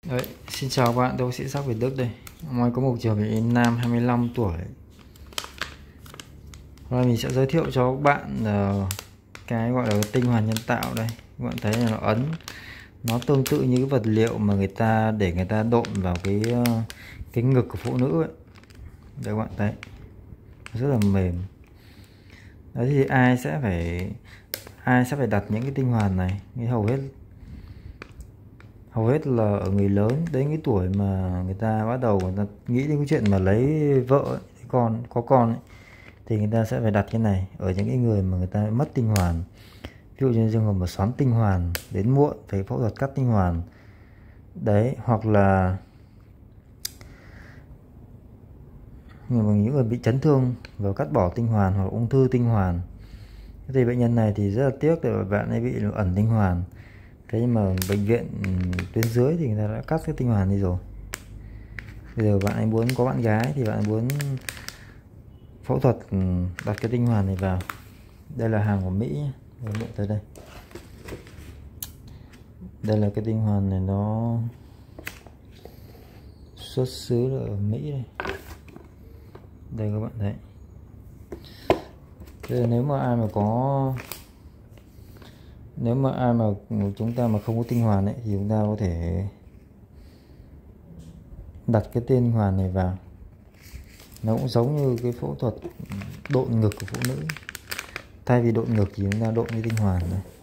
Đấy, xin chào các bạn, tôi sĩ Sắc Việt Đức đây. Hôm nay có một trường hợp nam 25 tuổi. Hôm nay mình sẽ giới thiệu cho các bạn cái gọi là tinh hoàn nhân tạo đây. Các bạn thấy là nó ấn, nó tương tự như cái vật liệu mà người ta để người ta độn vào cái ngực của phụ nữ ấy. Đấy các bạn thấy, rất là mềm. Đấy thì ai sẽ phải đặt những cái tinh hoàn này, cái hầu hết là ở người lớn đến cái tuổi mà người ta bắt đầu người ta nghĩ đến cái chuyện mà lấy vợ ấy, có con ấy, thì người ta sẽ phải đặt cái này ở những cái người mà người ta mất tinh hoàn. Ví dụ như trường hợp mà xoắn tinh hoàn đến muộn phải phẫu thuật cắt tinh hoàn đấy, hoặc là những người bị chấn thương và cắt bỏ tinh hoàn hoặc ung thư tinh hoàn. Thì bệnh nhân này thì rất là tiếc tại bạn ấy bị ẩn tinh hoàn. Thế nhưng mà bệnh viện tuyến dưới thì người ta đã cắt cái tinh hoàn đi rồi. Bây giờ bạn ấy muốn có bạn gái thì bạn ấy muốn phẫu thuật đặt cái tinh hoàn này vào. Đây là hàng của Mỹ, các bạn tới đây. Đây là cái tinh hoàn này, nó xuất xứ là ở Mỹ đây. Đây các bạn thấy. Đây, nếu mà ai mà chúng ta mà không có tinh hoàn ấy thì chúng ta có thể đặt cái tinh hoàn này vào. Nó cũng giống như cái phẫu thuật độn ngực của phụ nữ. Thay vì độn ngực thì chúng ta độn cái tinh hoàn này.